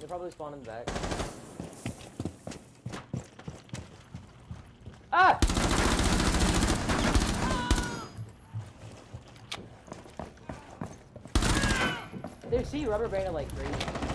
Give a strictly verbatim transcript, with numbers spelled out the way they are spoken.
They probably spawn in the back. Ah! They see rubber band like crazy.